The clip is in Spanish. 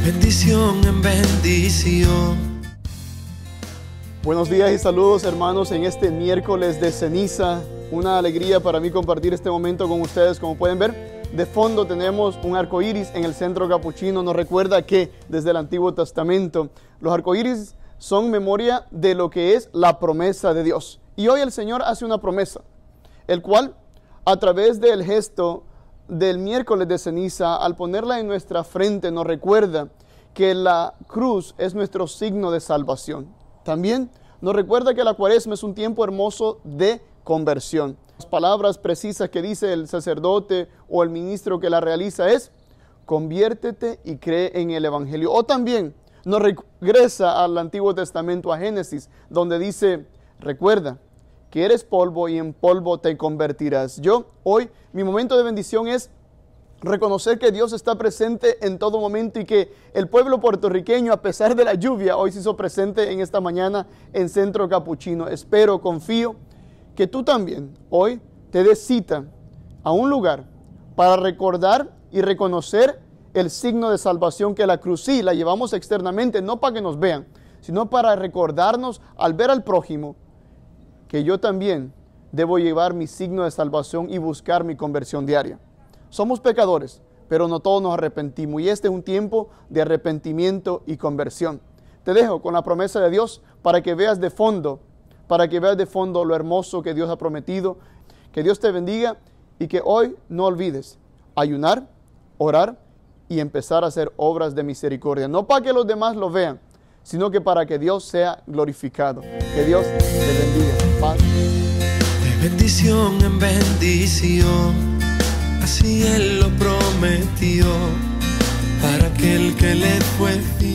bendición en bendición. Buenos días y saludos, hermanos, en este miércoles de ceniza. Una alegría para mí compartir este momento con ustedes. Como pueden ver, de fondo tenemos un arco iris en el centro capuchino. Nos recuerda que desde el Antiguo Testamento los arcoíris son memoria de lo que es la promesa de Dios. Y hoy el Señor hace una promesa, el cual a través del gesto del miércoles de ceniza, al ponerla en nuestra frente, nos recuerda que la cruz es nuestro signo de salvación. También nos recuerda que la Cuaresma es un tiempo hermoso de conversión. Las palabras precisas que dice el sacerdote o el ministro que la realiza es: conviértete y cree en el Evangelio. O también nos regresa al Antiguo Testamento, a Génesis, donde dice: recuerda que eres polvo y en polvo te convertirás. Hoy, mi momento de bendición es reconocer que Dios está presente en todo momento y que el pueblo puertorriqueño, a pesar de la lluvia, hoy se hizo presente en esta mañana en Centro Capuchino. Espero, confío que tú también hoy te des cita a un lugar para recordar y reconocer el signo de salvación que la cruz sí la llevamos externamente, no para que nos vean, sino para recordarnos al ver al prójimo que yo también debo llevar mi signo de salvación y buscar mi conversión diaria. Somos pecadores, pero no todos nos arrepentimos, y este es un tiempo de arrepentimiento y conversión. Te dejo con la promesa de Dios para que veas de fondo lo hermoso que Dios ha prometido. Que Dios te bendiga y que hoy no olvides ayunar, orar y empezar a hacer obras de misericordia. No para que los demás lo vean, sino que para que Dios sea glorificado. Que Dios te bendiga. Paz. De bendición en bendición, así Él lo prometió, para aquel que le fue fiel.